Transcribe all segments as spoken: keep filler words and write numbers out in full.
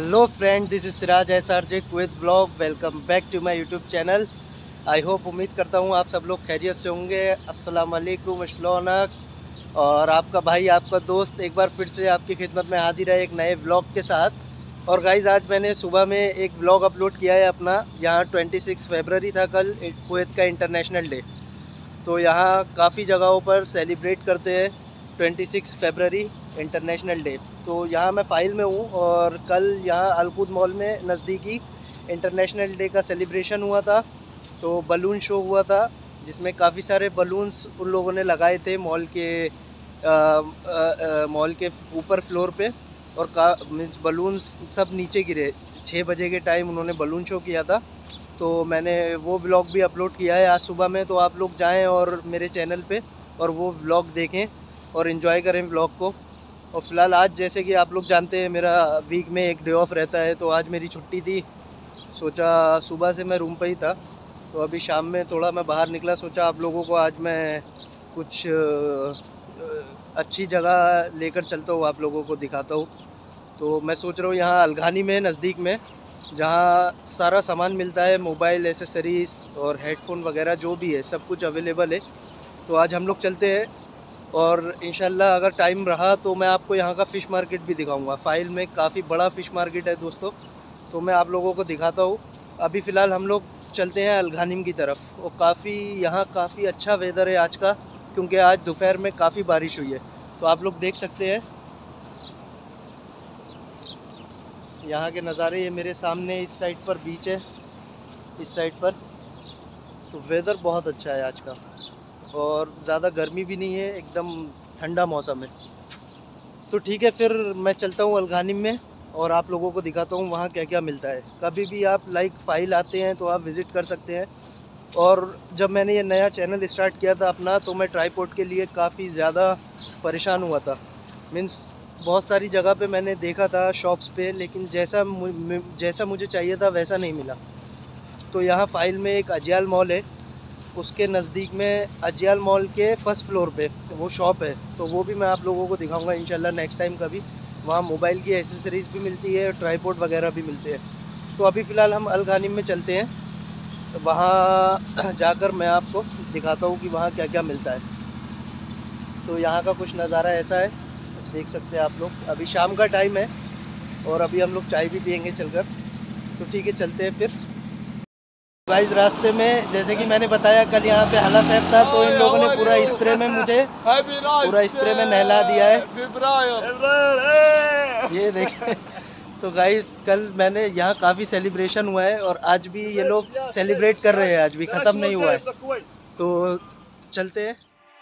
Hello friend, this is Siraj S R J Kuwait blog. Welcome back to my YouTube channel. I hope, उम्मीद करता हूँ आप सब लोग खैरियत से होंगे। अस्सलाम वालेकुम, अस्सलाम। और आपका भाई, आपका दोस्त एक बार फिर से आपकी खिदमत में हाजिर है एक नए व्लॉग के साथ। और गाइज़, आज मैंने सुबह में एक व्लॉग अपलोड किया है अपना। यहाँ छब्बीस फरवरी था कल, कुवैत का इंटरनेशनल डे। तो यहाँ काफ़ी जगहों पर सेलिब्रेट करते हैं छब्बीस फरवरी इंटरनेशनल डे। तो यहाँ मैं फ़ाइल में हूँ और कल यहाँ अलकुद मॉल में नज़दीकी इंटरनेशनल डे का सेलिब्रेशन हुआ था। तो बलून शो हुआ था जिसमें काफ़ी सारे बलून्स उन लोगों ने लगाए थे मॉल के आ, आ, आ, मॉल के ऊपर फ्लोर पे। और का मीन्स बलून्स सब नीचे गिरे। छः बजे के टाइम उन्होंने बलून शो किया था। तो मैंने वो व्लॉग भी अपलोड किया है आज सुबह में। तो आप लोग जाएं और मेरे चैनल पे और वो व्लॉग देखें और इन्जॉय करें व्लॉग को। और फ़िलहाल आज, जैसे कि आप लोग जानते हैं, मेरा वीक में एक डे ऑफ रहता है। तो आज मेरी छुट्टी थी। सोचा, सुबह से मैं रूम पे ही था, तो अभी शाम में थोड़ा मैं बाहर निकला। सोचा आप लोगों को आज मैं कुछ अच्छी जगह लेकर चलता हूँ, आप लोगों को दिखाता हूँ। तो मैं सोच रहा हूँ यहाँ अलघानी में नज़दीक में, जहाँ सारा सामान मिलता है, मोबाइल एसेसरीज़ और हेडफोन वगैरह जो भी है सब कुछ अवेलेबल है। तो आज हम लोग चलते हैं और इंशाल्लाह अगर टाइम रहा तो मैं आपको यहाँ का फ़िश मार्केट भी दिखाऊंगा। फ़ाइल में काफ़ी बड़ा फ़िश मार्केट है दोस्तों, तो मैं आप लोगों को दिखाता हूँ। अभी फ़िलहाल हम लोग चलते हैं अलघानिम की तरफ। और काफ़ी यहाँ काफ़ी अच्छा वेदर है आज का, क्योंकि आज दोपहर में काफ़ी बारिश हुई है। तो आप लोग देख सकते हैं यहाँ के नज़ारे। ये मेरे सामने इस साइड पर बीच है, इस साइड पर। तो वेदर बहुत अच्छा है आज का और ज़्यादा गर्मी भी नहीं है, एकदम ठंडा मौसम है। तो ठीक है, फिर मैं चलता हूँ अलघानिम में और आप लोगों को दिखाता हूँ वहाँ क्या क्या मिलता है। कभी भी आप लाइक फ़ाइल आते हैं तो आप विज़िट कर सकते हैं। और जब मैंने ये नया चैनल स्टार्ट किया था अपना, तो मैं ट्राईपॉड के लिए काफ़ी ज़्यादा परेशान हुआ था। मीन्स बहुत सारी जगह पे मैंने देखा था शॉप्स पे, लेकिन जैसा जैसा मुझे चाहिए था वैसा नहीं मिला। तो यहाँ फ़ाइल में एक अजियाल मॉल है, उसके नज़दीक में अजियाल मॉल के फर्स्ट फ्लोर पे वो शॉप है। तो वो भी मैं आप लोगों को दिखाऊंगा इंशाल्लाह नेक्स्ट टाइम कभी। वहाँ मोबाइल की एसेसरीज़ भी मिलती है, ट्राईपॉड वगैरह भी मिलते हैं। तो अभी फ़िलहाल हम अलघानिम में चलते हैं, वहाँ जाकर मैं आपको दिखाता हूँ कि वहाँ क्या क्या मिलता है। तो यहाँ का कुछ नज़ारा ऐसा है, देख सकते हैं आप लोग। अभी शाम का टाइम है और अभी हम लोग चाय भी पियेंगे चलकर। तो ठीक है, चलते हैं फिर। गाइस, रास्ते में जैसे कि मैंने बताया कल यहाँ पे हला फैब था, तो इन लोगों ने पूरा स्प्रे में मुझे पूरा स्प्रे में नहला दिया है। ये देखें। तो गाइस, कल मैंने यहाँ काफ़ी सेलिब्रेशन हुआ है और आज भी ये लोग सेलिब्रेट कर रहे हैं, आज भी ख़त्म नहीं हुआ है। तो चलते हैं।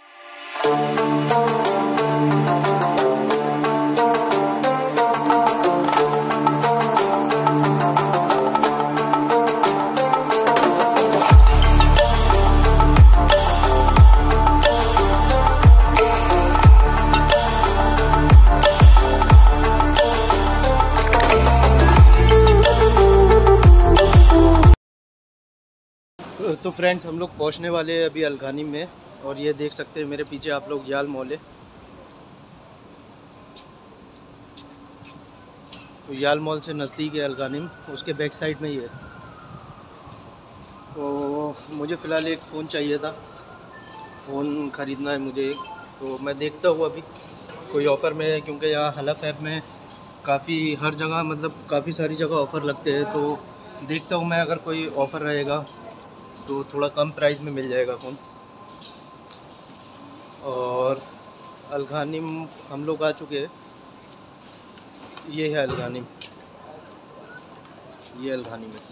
तो फ्रेंड्स, हम लोग पहुंचने वाले हैं अभी अलघानिम में। और ये देख सकते हैं मेरे पीछे आप लोग, याल मॉल है। तो याल मॉल से नज़दीक है अलघानिम, उसके बैक साइड में ही है। तो मुझे फ़िलहाल एक फ़ोन चाहिए था, फ़ोन ख़रीदना है मुझे एक। तो मैं देखता हूँ अभी कोई ऑफ़र में है, क्योंकि यहाँ हला फैब में काफ़ी हर जगह, मतलब काफ़ी सारी जगह ऑफ़र लगते हैं। तो देखता हूँ मैं, अगर कोई ऑफ़र रहेगा तो थोड़ा कम प्राइस में मिल जाएगा फ़ोन। और अलघानिम हम लोग आ चुके हैं। ये है अलघानिम, ये अलघानिम है,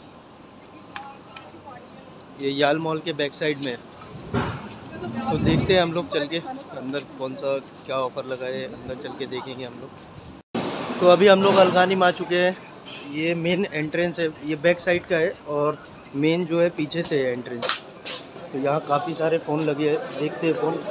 ये याल मॉल के बैक साइड में है। तो देखते हैं हम लोग चल के अंदर कौन सा क्या ऑफ़र लगा है, अंदर चल के देखेंगे हम लोग। तो अभी हम लोग अलघानिम आ चुके हैं। ये मेन एंट्रेंस है, ये बैक साइड का है, और मेन जो है पीछे से है एंट्रेंस। तो यहाँ काफ़ी सारे फ़ोन लगे हैं, देखते हैं फ़ोन।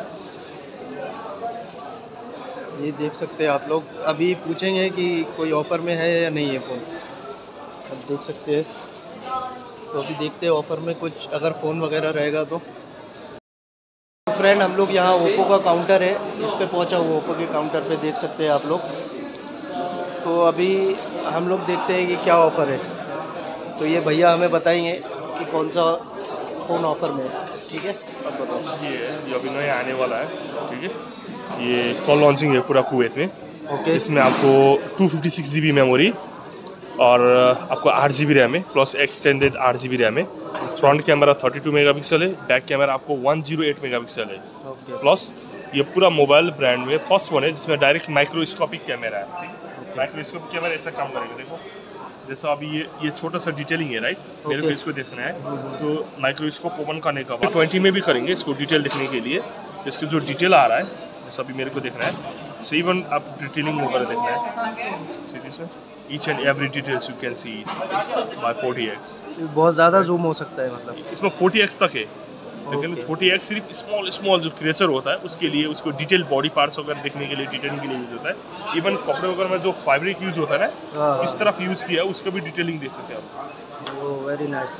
ये देख सकते हैं आप लोग। अभी पूछेंगे कि कोई ऑफ़र में है या नहीं है फ़ोन, अब देख सकते हैं। तो अभी देखते हैं ऑफ़र में कुछ अगर फ़ोन वगैरह रहेगा तो। फ्रेंड, हम लोग यहाँ ओप्पो का काउंटर है, इस पे पहुँचा हुआ ओप्पो के काउंटर पे, देख सकते हैं आप लोग। तो अभी हम लोग देखते हैं कि क्या ऑफ़र है। तो ये भैया हमें बताएंगे कि कौन सा फ़ोन ऑफ़र में है। ठीक है, अब बताओ। ये ये अभी नया आने वाला है। ठीक है, ये कॉल लॉन्चिंग है पूरा कुवैत में। ओके। इसमें आपको two fifty six G B memory और आपको आठ जी बी रैम है प्लस एक्सटेंडेड आठ जी बी रैम है। Front camera thirty two megapixel है, बैक कैमरा आपको one zero eight megapixel है। ओके। प्लस ये पूरा मोबाइल ब्रांड में फर्स्ट वन है जिसमें डायरेक्ट माइक्रोस्कोपिक कैमरा है। ठीक, माइक्रोस्कोपिक कैमरा ऐसा काम करेगा। देखो जैसा अभी ये ये छोटा सा डिटेलिंग है, राइट। मेरे को इसको देखना है तो माइक्रोस्कोप ओपन करने का बाद ट्वेंटी में भी करेंगे इसको डिटेल देखने के लिए। इसके जो डिटेल आ रहा है जैसा अभी मेरे को देखना है, सही वन आप डिटेलिंग वगैरह देखना है। Each and every details you can see by forty X. बहुत ज़्यादा जूम हो सकता है, मतलब इसमें फोर्टी एक्स तक है, लेकिन फोर्टी एक्स सिर्फ स्मॉल स्मॉल जो क्रेचर होता है उसके लिए, उसको डिटेल बॉडी पार्ट्स वगैरह देखने के लिए, डिटेलिंग के लिए यूज़ होता है। इवन कपड़े वगैरह में जो फैब्रिक यूज़ होता है ना, इस तरफ यूज़ किया है उसका भी डिटेलिंग देख सकते हैं आप। Oh very nice.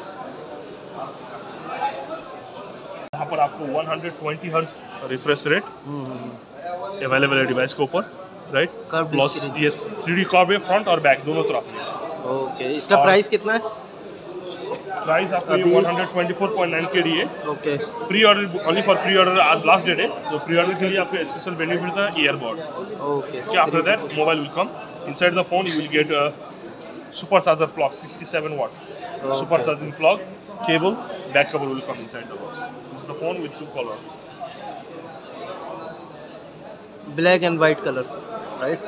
यहाँ पर आपको one hundred twenty hertz refresh rate available है डिवाइस के ऊपर, right. Plus yes three D curve है फ्रंट और बैक दोनों तरफ। ओके, इसका प्राइस कितना है? प्राइस आपको ये one twenty four point nine K D है। Okay. Pre order only for pre order, आज लास्ट डेट है। तो प्री ऑर्डर के लिए आपको स्पेशल बेनिफिट था earbud. Okay. Okay, after that mobile will come inside the phone. You will get a supercharger plug, sixty-seven watt okay. supercharging plug, cable, back cover will come inside the box. This is the phone with two color, black and white colour, right.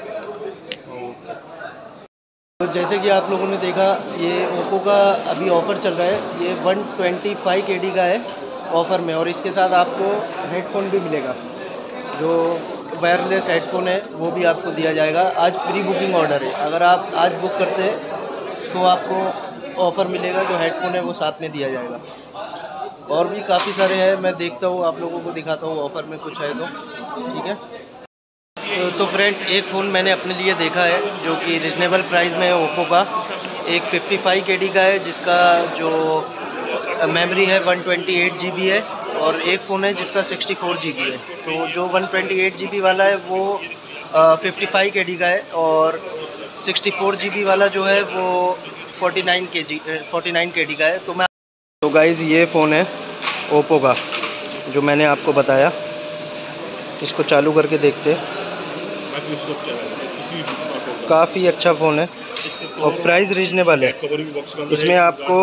तो जैसे कि आप लोगों ने देखा, ये Oppo का अभी ऑफ़र चल रहा है। ये one twenty five K D का है ऑफ़र में, और इसके साथ आपको हेडफोन भी मिलेगा। जो वायरलेस हेडफोन है वो भी आपको दिया जाएगा। आज प्री बुकिंग ऑर्डर है, अगर आप आज बुक करते हैं तो आपको ऑफ़र मिलेगा, जो हेडफोन है वो साथ में दिया जाएगा। और भी काफ़ी सारे हैं, मैं देखता हूँ, आप लोगों को दिखाता हूँ ऑफ़र में कुछ है तो। ठीक है, तो फ्रेंड्स एक फ़ोन मैंने अपने लिए देखा है जो कि रिजनेबल प्राइस में है ओप्पो का। एक फिफ्टी फाइव के डी का है जिसका जो मेमोरी है one twenty eight G B है, और एक फ़ोन है जिसका सिक्सटी फोर जी बी है। तो जो one twenty eight G B वाला है वो फिफ्टी फाइव के डी का है, और सिक्सटी फोर जी बी वाला जो है वो forty nine K G forty nine K D का है। तो मैं तो गाइज़ ये फ़ोन है ओप्पो का जो मैंने आपको बताया। इसको चालू करके देखते हैं। काफ़ी अच्छा फ़ोन है और प्राइस रीजनेबल है। इसमें आपको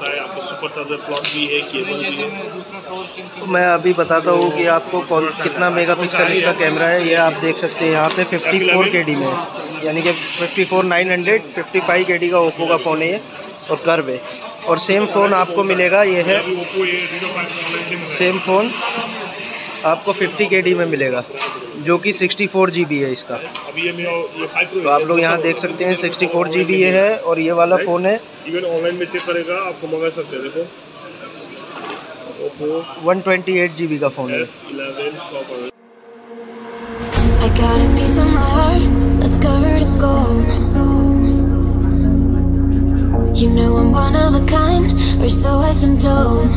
मैं अभी बताता हूँ कि आपको कौन कितना मेगापिक्सल इसका कैमरा है। ये आप देख सकते हैं यहाँ पे फिफ्टी फोर के डी में है, यानी कि fifty four nine hundred fifty five K D का ओप्पो का फ़ोन है ये, और कर्व है। और सेम फ़ोन आपको मिलेगा, ये है सेम फ़ोन आपको फिफ्टी के डी में मिलेगा, जो कि सिक्सटी फोर जी बी है इसका। तो आप लोग यहाँ देख सकते हैं सिक्सटी फोर जी बी ये है, और ये वाला फ़ोन है इवन ऑनलाइन में चेक करेगा आपको मंगा सकते हैं। देखो Oppo one twenty eight G B का फ़ोन है। I got a piece of my heart that's covered in gold. You know I'm one of a kind, or so I've been told.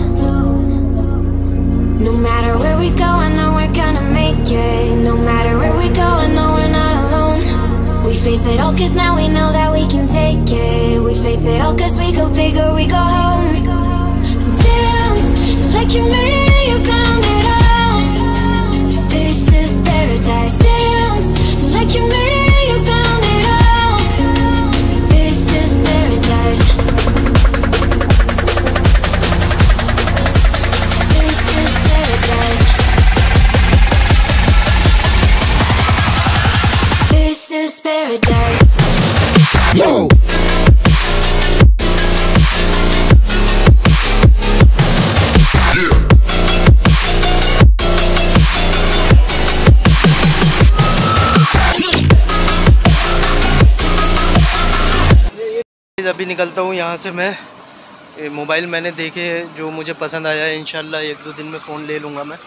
No matter where we go, I know we're gonna make it. No matter where we go, I know we're not alone. We face it all cause now we know that we can take it. We face it all cause we go big or we go home. Dance like you made it, you found it all. This is paradise. Dance like you made it, you found it all. This is paradise. This is paradise. Yo. अभी निकलता हूँ यहाँ से मैं। ये mobile मैंने देखे जो मुझे पसंद आया है, इंशाल्लाह एक दो दिन में फ़ोन ले लूँगा मैं।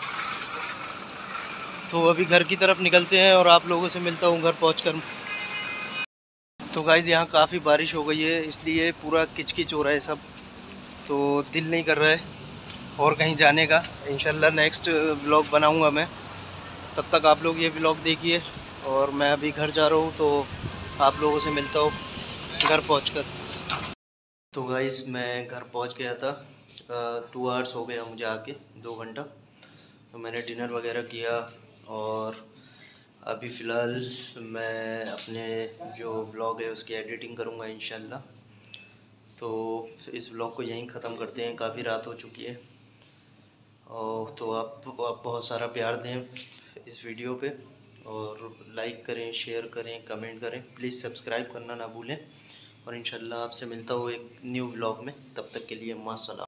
तो अभी घर की तरफ निकलते हैं और आप लोगों से मिलता हूँ घर पहुँचकर। तो गाइज़ यहाँ काफ़ी बारिश हो गई है, इसलिए पूरा किचकिच हो रहा है सब, तो दिल नहीं कर रहा है और कहीं जाने का। इंशाल्लाह नेक्स्ट व्लॉग बनाऊँगा मैं, तब तक आप लोग ये व्लॉग देखिए। और मैं अभी घर जा रहा हूँ, तो आप लोगों से मिलता हूँ। घर पहुंचकर। तो गाइस मैं घर पहुंच गया था, टू आवर्स हो गया मुझे आके, दो घंटा। तो मैंने डिनर वगैरह किया और अभी फ़िलहाल मैं अपने जो व्लॉग है उसकी एडिटिंग करूँगा इंशाल्लाह। तो इस व्लॉग को यहीं ख़त्म करते हैं, काफ़ी रात हो चुकी है। और तो आप आप बहुत सारा प्यार दें इस वीडियो पे, और लाइक करें, शेयर करें, कमेंट करें, प्लीज़ सब्सक्राइब करना ना भूलें। और इंशाल्लाह आपसे मिलता हूँ एक न्यू व्लॉग में, तब तक के लिए मास्सलाम।